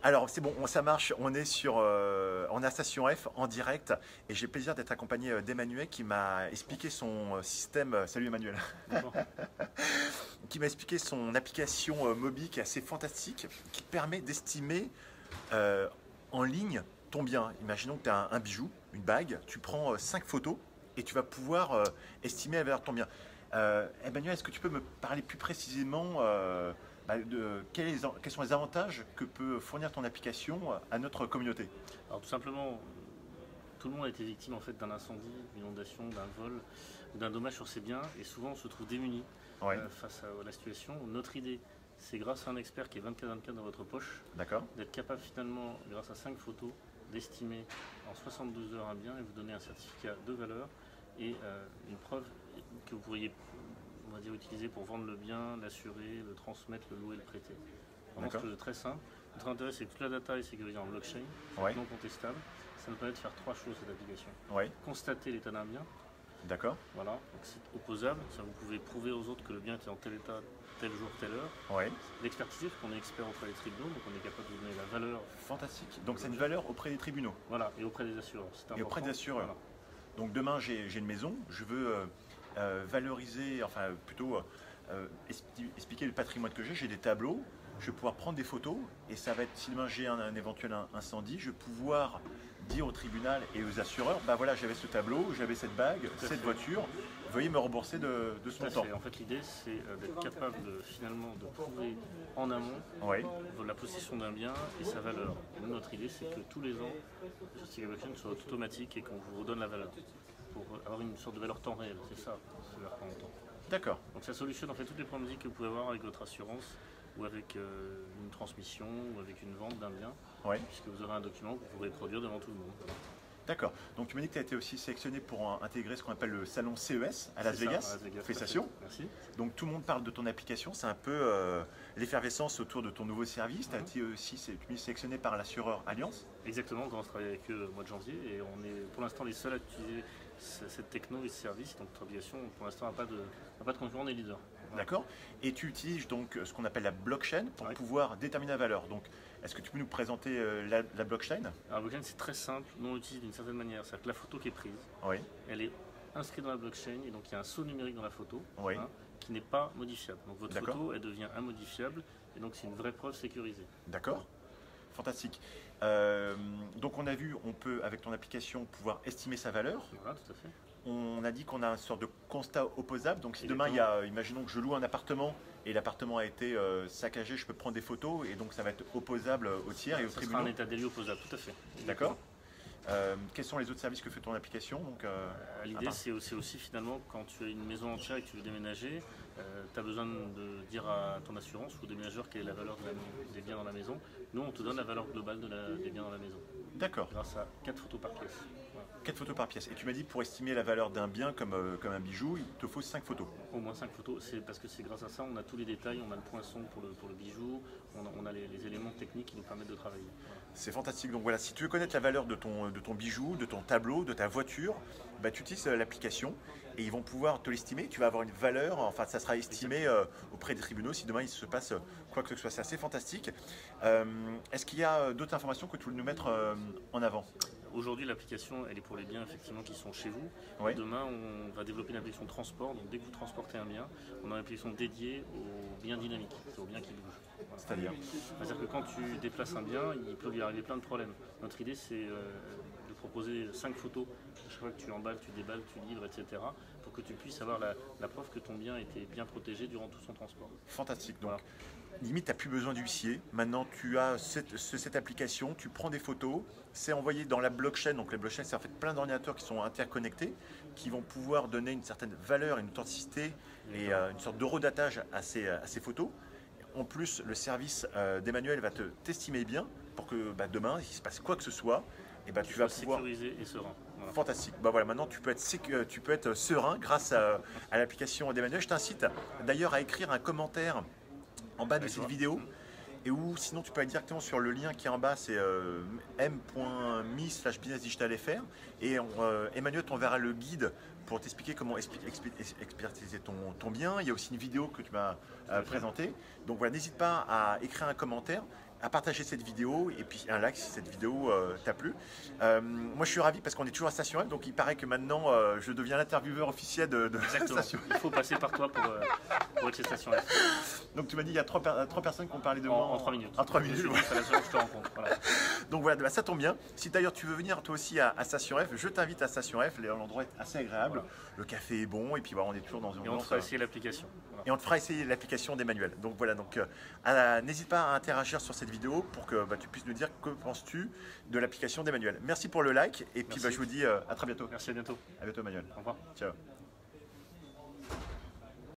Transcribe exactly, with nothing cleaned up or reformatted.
Alors c'est bon, on- ça marche, on est sur, euh, on est à Station F en direct et j'ai le plaisir d'être accompagné euh, d'Emmanuel qui m'a expliqué son euh, système, euh, salut Emmanuel, Bonjour. qui m'a expliqué son application euh, mobile qui est assez fantastique, qui permet d'estimer euh, en ligne ton bien. Imaginons que tu as un, un bijou, une bague, tu prends euh, cinq photos et tu vas pouvoir euh, estimer la valeur de ton bien. Euh, Emmanuel, est-ce que tu peux me parler plus précisément euh, bah, de quels, quels sont les avantages que peut fournir ton application à notre communauté? Alors tout simplement, tout le monde a été victime en fait d'un incendie, d'une inondation, d'un vol ou d'un dommage sur ses biens et souvent on se trouve démuni Oui, euh, face à la situation. Notre idée, c'est grâce à un expert qui est vingt-quatre vingt-quatre dans votre poche, d'accord. d'être capable finalement, grâce à cinq photos, d'estimer en soixante-douze heures un bien et vous donner un certificat de valeur et euh, une preuve que vous pourriez, on va dire, utiliser pour vendre le bien, l'assurer, le transmettre, le louer, le prêter. Vraiment D'accord. quelque chose de très simple. Notre intérêt, c'est que toute la data est sécurisée en blockchain, Oui, non contestable. Ça nous permet de faire trois choses, cette application. oui, Constater l'état d'un bien, d'accord. voilà, donc c'est opposable, ça vous pouvez prouver aux autres que le bien était en tel état, tel jour, telle heure. Oui, L'expertiser, parce qu'on est expert auprès des tribunaux, donc on est capable de vous donner la valeur, fantastique. Donc c'est une valeur auprès des tribunaux voilà, et auprès des assureurs. C'est et auprès important. des assureurs. Voilà. Donc demain j'ai j'ai une maison, je veux euh, euh, valoriser, enfin euh, plutôt euh, euh, expli- expliquer le patrimoine que j'ai. J'ai des tableaux, je vais pouvoir prendre des photos et ça va être, si demain j'ai un, un éventuel in- incendie, je vais pouvoir dire au tribunal et aux assureurs, bah voilà j'avais ce tableau, j'avais cette bague, à cette fait. voiture, veuillez me rembourser de, de ce Tout à montant. fait. En fait, l'idée, c'est euh, d'être capable de, finalement de prouver en amont Oui, la possession d'un bien et sa valeur. Et nous, notre idée, c'est que tous les ans, le certificat blockchain soit automatique et qu'on vous redonne la valeur pour avoir une sorte de valeur temps réel. C'est ça, c'est la en temps. d'accord. Donc ça solutionne en fait toutes les problématiques que vous pouvez avoir avec votre assurance ou avec euh, une transmission ou avec une vente d'un bien, Oui, puisque vous aurez un document que vous pourrez produire devant tout le monde. Voilà. d'accord. Donc tu m'as dit que tu as été aussi sélectionné pour euh, intégrer ce qu'on appelle le salon C E S à Las C'est ça, Vegas. à Las Vegas, Félicitations. tout à fait. Merci. Donc tout le monde parle de ton application, c'est un peu euh, l'effervescence autour de ton nouveau service. Tu as Mhm. été aussi sé- tu es sélectionné par l'assureur Alliance. Exactement, on commence à travailler avec eux au mois de janvier et on est pour l'instant les seuls à utiliser ce- cette techno et ce service. Donc notre application, pour l'instant, n'a pas de, n'a pas de concurrent, on est leader. Voilà. D'accord. Et tu utilises donc euh, ce qu'on appelle la blockchain pour Ouais. pouvoir déterminer la valeur. Donc est-ce que tu peux nous présenter euh, la, la blockchain? Alors, blockchain, c'est très simple. Nous, on l'utilise d'une certaine manière. C'est-à-dire que la photo qui est prise, Oui, elle est inscrite dans la blockchain et donc il y a un sceau numérique dans la photo Oui. hein, qui n'est pas modifiable. Donc votre D'accord. photo, elle devient immodifiable et donc c'est une vraie preuve sécurisée. d'accord. Fantastique. Euh, donc on a vu, on peut avec ton application pouvoir estimer sa valeur. Voilà, tout à fait. On a dit qu'on a une sorte de constat opposable. Donc si demain il y a, imaginons que je loue un appartement et l'appartement a été euh, saccagé, je peux prendre des photos et donc ça va être opposable au tiers et au Ça sera tribunal. un état des lieux opposable, tout à fait. D'accord. Euh, quels sont les autres services que fait ton application donc, euh, Euh, à L'idée, part- c'est aussi, aussi finalement, quand tu as une maison entière et que tu veux déménager, tu as besoin de dire à ton assurance ou au déménageur quelle est la valeur de la- des biens dans la maison. Nous, on te donne la valeur globale de la- des biens dans la maison, D'accord. grâce à quatre photos par pièce. Voilà. quatre photos par pièce. Et tu m'as dit pour estimer la valeur d'un bien comme, euh, comme un bijou, il te faut cinq photos. Au moins cinq photos, c'est parce que c'est grâce à ça, on a tous les détails, on a le poinçon pour le, pour le bijou, on a, on a les, les éléments techniques qui nous permettent de travailler. Voilà. C'est fantastique. Donc voilà, si tu veux connaître la valeur de ton, de ton bijou, de ton tableau, de ta voiture, bah, tu utilises euh, l'application et ils vont pouvoir te l'estimer. Tu vas avoir une valeur, enfin ça sera estimé euh, auprès des tribunaux si demain il se passe euh, quoi que ce soit. C'est assez fantastique. Euh, Est-ce qu'il y a euh, d'autres informations que tu veux nous mettre euh, en avant? Aujourd'hui, l'application, elle est pour les biens effectivement qui sont chez vous. Oui. Demain, on va développer une application de transport. Donc, dès que vous transportez un bien, on a une application dédiée aux biens dynamiques, aux biens qui bougent. Voilà. C'est-à-dire? C'est-à-dire que quand tu déplaces un bien, il peut lui arriver plein de problèmes. Notre idée, c'est euh, de proposer cinq photos à chaque fois que tu emballes, tu déballes, tu livres, et cetera, pour que tu puisses avoir la, la preuve que ton bien était bien protégé durant tout son transport. Fantastique. Donc, Voilà. limite, tu n'as plus besoin d'huissier. Maintenant, tu as cette, ce- cette application, tu prends des photos, c'est envoyé dans la blockchain. Donc, la blockchain, c'est en fait plein d'ordinateurs qui sont interconnectés, qui vont pouvoir donner une certaine valeur, une authenticité et euh, une sorte d'horodatage à ces, à ces photos. En plus, le service euh, d'Emmanuel va te t'estimer bien pour que bah, demain, s'il se passe quoi que ce soit, et bah, tu vas Sois pouvoir. sécurisé et serein. Voilà. Fantastique. Bah voilà, maintenant tu peux être, sécu- tu peux être serein grâce à, à l'application d'Emmanuel. Je t'incite d'ailleurs à écrire un commentaire en bas de Avec cette joie. vidéo. Et ou sinon tu peux aller directement sur le lien qui est en bas, c'est euh, m point m i slash business digital f r et on, euh, Emmanuel t'enverra le guide pour t'expliquer comment expli- expli- expertiser ton, ton bien. Il y a aussi une vidéo que tu m'as euh, présentée. Donc voilà, n'hésite pas à écrire un commentaire à partager cette vidéo et puis un like si cette vidéo euh, t'a plu. Euh, moi je suis ravi parce qu'on est toujours à Station F, donc il paraît que maintenant euh, je deviens l'intervieweur officiel de, de Station F. Il faut passer par toi pour, euh, pour être chez Station F. Donc tu m'as dit il y a trois, per trois personnes qui ont parlé de en, moi en trois minutes. En trois minutes. Je Ouais. c'est la seule que je te rencontre. Voilà. Donc voilà, bah, ça tombe bien. Si d'ailleurs tu veux venir toi aussi à, à Station F, je t'invite à Station F. L'endroit est assez agréable. Voilà. Le café est bon et puis voilà, on est toujours dans une Et on te ambiance, fera euh, essayer l'application. Voilà. Et on te fera essayer l'application d'Emmanuel. Donc voilà, donc euh, n'hésite pas à interagir sur cette vidéo pour que bah, tu puisses nous dire que penses-tu de l'application d'Emmanuel. Merci pour le like et puis bah, je vous dis euh, à très bientôt. Merci, à bientôt. À bientôt Emmanuel. Au revoir. Ciao.